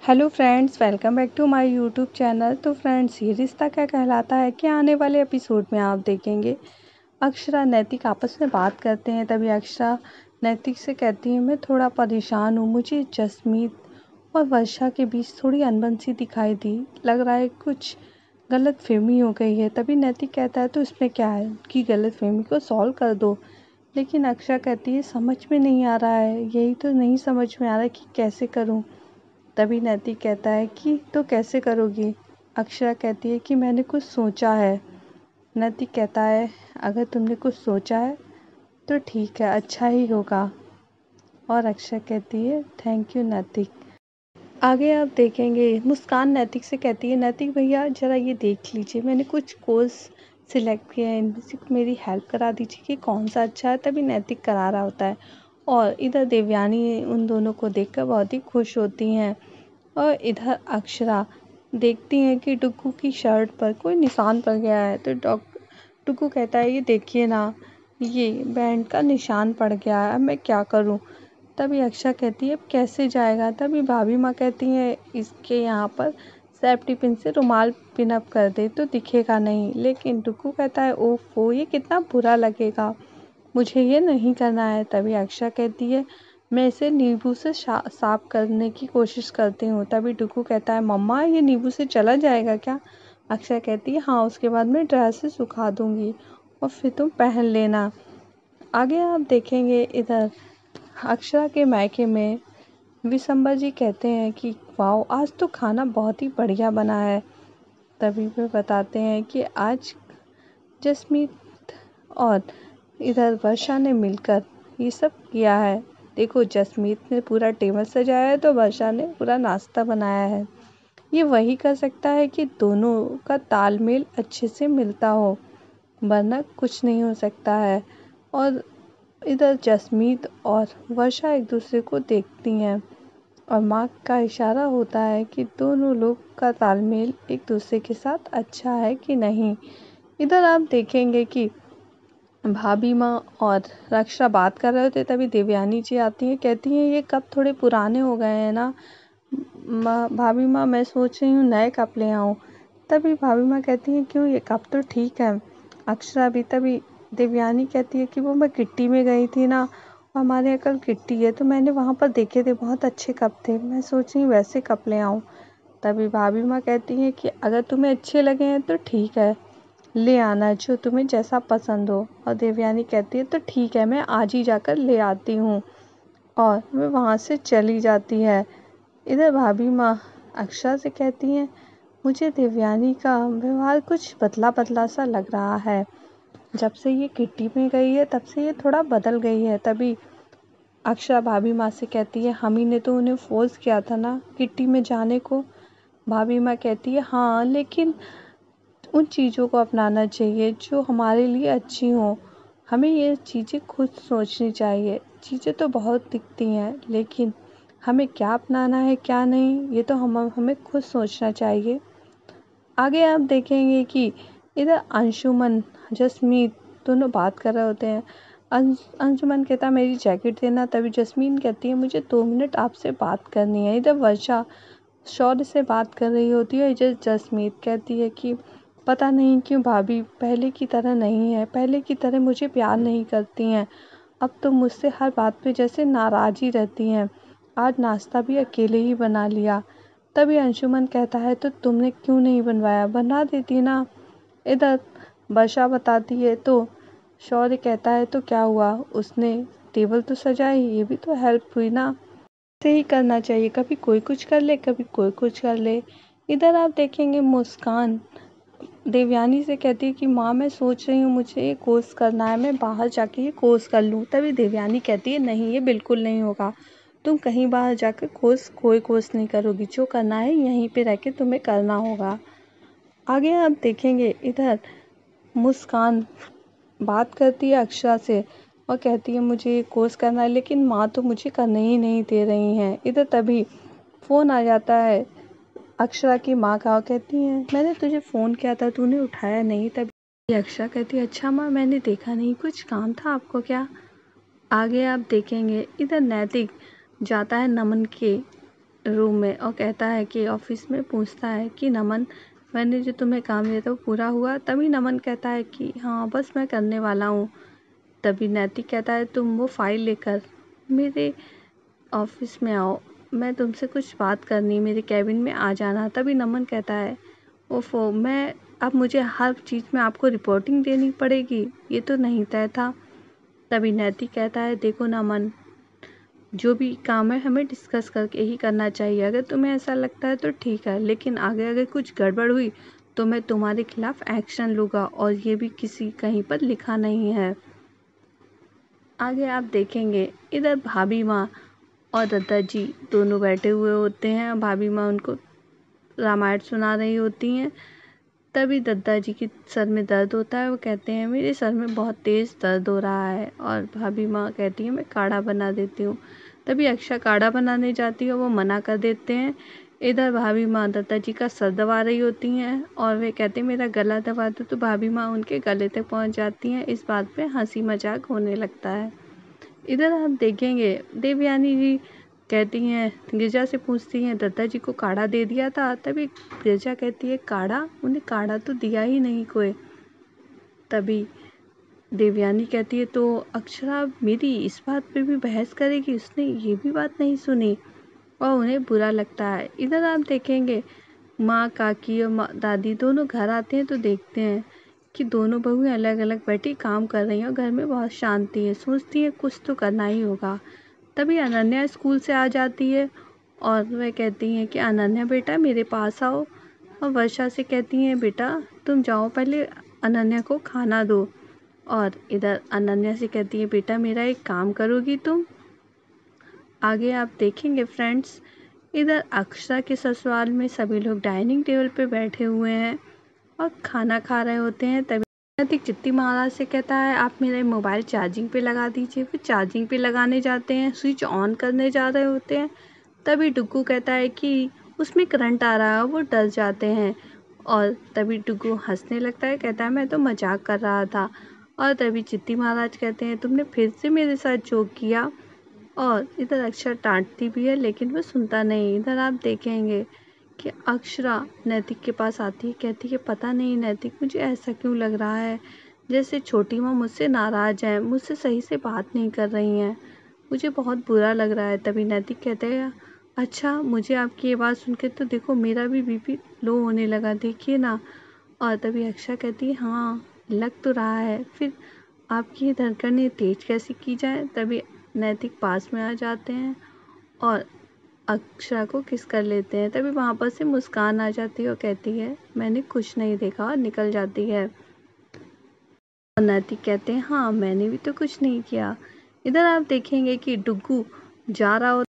Hello friends, welcome back to my YouTube channel. तो friends, Yeh Rishta क्या कहलाता है कि आने वाले एपिसोड में आप देखेंगे अक्षरा नैतिक आपस में बात करते हैं। तभी अक्षरा नैतिक से कहती है, मैं थोड़ा परेशान हूँ, मुझे जसमीत और वर्षा के बीच थोड़ी अनबन सी दिखाई दी, लग रहा है कुछ गलत फहमी हो गई है। तभी नैतिक कहता है, तो इसमें क्या है कि गलत फहमी को सॉल्व कर दो। लेकिन अक्षरा कहती है, समझ में नहीं आ रहा है, यही तो नहीं समझ में आ रहा है कि कैसे करूँ। तभी नैतिक कहता है कि तो कैसे करोगी। अक्षरा कहती है कि मैंने कुछ सोचा है। नैतिक कहता है, अगर तुमने कुछ सोचा है तो ठीक है, अच्छा ही होगा। और अक्षरा कहती है, थैंक यू नैतिक। आगे आप देखेंगे मुस्कान नैतिक से कहती है, नैतिक भैया ज़रा ये देख लीजिए, मैंने कुछ कोर्स सिलेक्ट किए हैं, इनमें से मेरी हेल्प करा दीजिए कि कौन सा अच्छा है। तभी नैतिक करा रहा होता है और इधर देवयानी उन दोनों को देखकर बहुत ही खुश होती हैं। और इधर अक्षरा देखती हैं कि टुक्कू की शर्ट पर कोई निशान पड़ गया है। तो टुक्कू कहता है, ये देखिए ना, ये बैंड का निशान पड़ गया है, अब मैं क्या करूं। तभी अक्षरा कहती है, अब कैसे जाएगा। तभी भाभी माँ कहती है, इसके यहाँ पर सेफ्टी पिन से रुमाल पिन अप कर दे तो दिखेगा नहीं। लेकिन टुक्कू कहता है, ओफो, ये कितना बुरा लगेगा, मुझे ये नहीं करना है। तभी अक्षरा कहती है, मैं इसे नींबू से साफ करने की कोशिश करती हूँ। तभी टुकू कहता है, मम्मा ये नींबू से चला जाएगा क्या। अक्षरा कहती है, हाँ, उसके बाद मैं ड्रायर से सुखा दूंगी और फिर तुम पहन लेना। आगे आप देखेंगे इधर अक्षरा के मायके में विशंबर जी कहते हैं कि वाओ, आज तो खाना बहुत ही बढ़िया बना है। तभी वे बताते हैं कि आज जसमीत और इधर वर्षा ने मिलकर ये सब किया है। देखो, जसमीत ने पूरा टेबल सजाया है तो वर्षा ने पूरा नाश्ता बनाया है। ये वही कर सकता है कि दोनों का तालमेल अच्छे से मिलता हो, वरना कुछ नहीं हो सकता है। और इधर जसमीत और वर्षा एक दूसरे को देखती हैं और माँ का इशारा होता है कि दोनों लोग का तालमेल एक दूसरे के साथ अच्छा है कि नहीं। इधर आप देखेंगे कि भाभी माँ और रक्षा बात कर रहे होते, तभी देवयानी जी आती हैं, कहती हैं, ये कप थोड़े पुराने हो गए हैं ना भाभी माँ, मैं सोच रही हूँ नए कप ले आऊँ। तभी भाभी माँ कहती हैं, क्यों, ये कप तो ठीक है। अक्षरा भी तभी देवयानी कहती है कि वो मैं किट्टी में गई थी ना, हमारे यहाँ कल किट्टी है, तो मैंने वहाँ पर देखे थे, बहुत अच्छे कप थे, मैं सोच रही हूँ वैसे कप ले आऊँ। तभी भाभी माँ कहती हैं कि अगर तुम्हें अच्छे लगे हैं तो ठीक है, ले आना, जो तुम्हें जैसा पसंद हो। और देवयानी कहती है, तो ठीक है, मैं आज ही जाकर ले आती हूँ। और वह वहाँ से चली जाती है। इधर भाभी माँ अक्षरा से कहती हैं, मुझे देवयानी का व्यवहार कुछ बदला बदला सा लग रहा है, जब से ये किट्टी में गई है तब से ये थोड़ा बदल गई है। तभी अक्षरा भाभी माँ से कहती है, हम ही ने तो उन्हें फोर्स किया था ना किट्टी में जाने को। भाभी माँ कहती है, हाँ, लेकिन उन चीज़ों को अपनाना चाहिए जो हमारे लिए अच्छी हों। हमें ये चीज़ें खुद सोचनी चाहिए। चीज़ें तो बहुत दिखती हैं, लेकिन हमें क्या अपनाना है क्या नहीं, ये तो हमें खुद सोचना चाहिए। आगे आप देखेंगे कि इधर अंशुमन जसमीत दोनों बात कर रहे होते हैं। अंशुमन कहता है, मेरी जैकेट देना। तभी जस्मीन कहती है, मुझे 2 मिनट आपसे बात करनी है। इधर वर्षा शौर्य से बात कर रही होती है। इधर जसमीत कहती है कि पता नहीं क्यों भाभी पहले की तरह नहीं है, पहले की तरह मुझे प्यार नहीं करती हैं, अब तो मुझसे हर बात पे जैसे नाराज़ ही रहती हैं। आज नाश्ता भी अकेले ही बना लिया। तभी अंशुमन कहता है, तो तुमने क्यों नहीं बनवाया, बना देती ना। इधर वर्षा बताती है तो शौर्य कहता है, तो क्या हुआ, उसने टेबल तो सजाई, ये भी तो हेल्प हुई ना। ऐसे ही करना चाहिए, कभी कोई कुछ कर ले, कभी कोई कुछ कर ले। इधर आप देखेंगे मुस्कान देवयानी से कहती है कि माँ, मैं सोच रही हूँ मुझे ये कोर्स करना है, मैं बाहर जाके ये कोर्स कर लूँ। तभी देवयानी कहती है, नहीं, ये बिल्कुल नहीं होगा, तुम कहीं बाहर जाकर कोई कोर्स नहीं करोगी, जो करना है यहीं पे रह के तुम्हें करना होगा। आगे आप देखेंगे इधर मुस्कान बात करती है अक्षरा से और कहती है, मुझे ये कोर्स करना है, लेकिन माँ तो मुझे करने ही नहीं दे रही हैं। इधर तभी फ़ोन आ जाता है अक्षरा की माँ का, कहती हैं, मैंने तुझे फ़ोन किया था, तूने उठाया नहीं। तभी अक्षरा कहती है, अच्छा माँ, मैंने देखा नहीं, कुछ काम था आपको क्या। आगे आप देखेंगे इधर नैतिक जाता है नमन के रूम में और कहता है कि ऑफिस में पूछता है कि नमन, मैंने जो तुम्हें काम दिया था वो पूरा हुआ? तभी नमन कहता है कि हाँ बस मैं करने वाला हूँ। तभी नैतिक कहता है तुम वो फाइल लेकर मेरे ऑफिस में आओ, मैं तुमसे कुछ बात करनी, मेरे कैबिन में आ जाना। तभी नमन कहता है ओफो, मैं अब मुझे हर चीज़ में आपको रिपोर्टिंग देनी पड़ेगी, ये तो नहीं तय था। तभी नैतिक कहता है देखो नमन, जो भी काम है हमें डिस्कस करके ही करना चाहिए। अगर तुम्हें ऐसा लगता है तो ठीक है, लेकिन आगे अगर कुछ गड़बड़ हुई तो मैं तुम्हारे खिलाफ एक्शन लूँगा, और ये भी किसी कहीं पर लिखा नहीं है। आगे आप देखेंगे इधर भाभी माँ और दादाजी दोनों बैठे हुए होते हैं। भाभी माँ उनको रामायण सुना रही होती हैं। तभी दादाजी के सर में दर्द होता है। वो कहते हैं मेरे सर में बहुत तेज़ दर्द हो रहा है, और भाभी माँ कहती है मैं काढ़ा बना देती हूँ। तभी अक्षा काढ़ा बनाने जाती है, वो मना कर देते हैं। इधर भाभी माँ दादाजी का सर दबा रही होती हैं और वे कहते हैं मेरा गला दबा दो, तो भाभी माँ उनके गले तक पहुँच जाती हैं। इस बात पे हंसी मजाक होने लगता है। इधर आप देखेंगे देवयानी जी कहती हैं, गिरजा से पूछती हैं दादाजी को काढ़ा दे दिया था? तभी गिरजा कहती है काढ़ा? उन्हें काढ़ा तो दिया ही नहीं कोई। तभी देवयानी कहती है तो अक्षरा मेरी इस बात पे भी बहस करेगी, उसने ये भी बात नहीं सुनी, और उन्हें बुरा लगता है। इधर आप देखेंगे माँ, काकी और दादी दोनों घर आते हैं तो देखते हैं कि दोनों बहुएं अलग अलग बैठी काम कर रही हैं और घर में बहुत शांति है। सोचती हैं कुछ तो करना ही होगा। तभी अनन्या स्कूल से आ जाती है और वह कहती हैं कि अनन्या बेटा मेरे पास आओ, और वर्षा से कहती हैं बेटा तुम जाओ पहले अनन्या को खाना दो। और इधर अनन्या से कहती है बेटा मेरा एक काम करोगी तुम? आगे आप देखेंगे फ्रेंड्स, इधर अक्षरा के ससुराल में सभी लोग डाइनिंग टेबल पे बैठे हुए हैं और खाना खा रहे होते हैं। तभी नैतिक चिट्ठी महाराज से कहता है आप मेरा मोबाइल चार्जिंग पे लगा दीजिए। फिर चार्जिंग पे लगाने जाते हैं, स्विच ऑन करने जा रहे होते हैं। तभी डुग्गू कहता है कि उसमें करंट आ रहा है, वो डर जाते हैं। और तभी डुग्गू हंसने लगता है, कहता है मैं तो मजाक कर रहा था। और तभी चिट्ठी महाराज कहते हैं तुमने फिर से मेरे साथ जोक किया। और इधर अक्षरा डांटती भी है लेकिन वो सुनता नहीं। इधर आप देखेंगे कि अक्षरा नैतिक के पास आती है, कहती है पता नहीं नैतिक मुझे ऐसा क्यों लग रहा है जैसे छोटी माँ मुझसे नाराज़ हैं, मुझसे सही से बात नहीं कर रही हैं, मुझे बहुत बुरा लग रहा है। तभी नैतिक कहते हैं अच्छा मुझे आपकी ये बात सुन के तो देखो मेरा भी बीपी लो होने लगा, देखिए ना। और तभी अक्षरा कहती है हाँ लग तो रहा है, फिर आपकी ये धड़कनें तेज कैसे की जाए। तभी नैतिक पास में आ जाते हैं और अक्षरा को किस कर लेते हैं। तभी वहाँ पर से मुस्कान आ जाती है और कहती है मैंने कुछ नहीं देखा, और निकल जाती है। और नैतिक कहते हैं हाँ मैंने भी तो कुछ नहीं किया। इधर आप देखेंगे कि डुग्गू जा रहा होता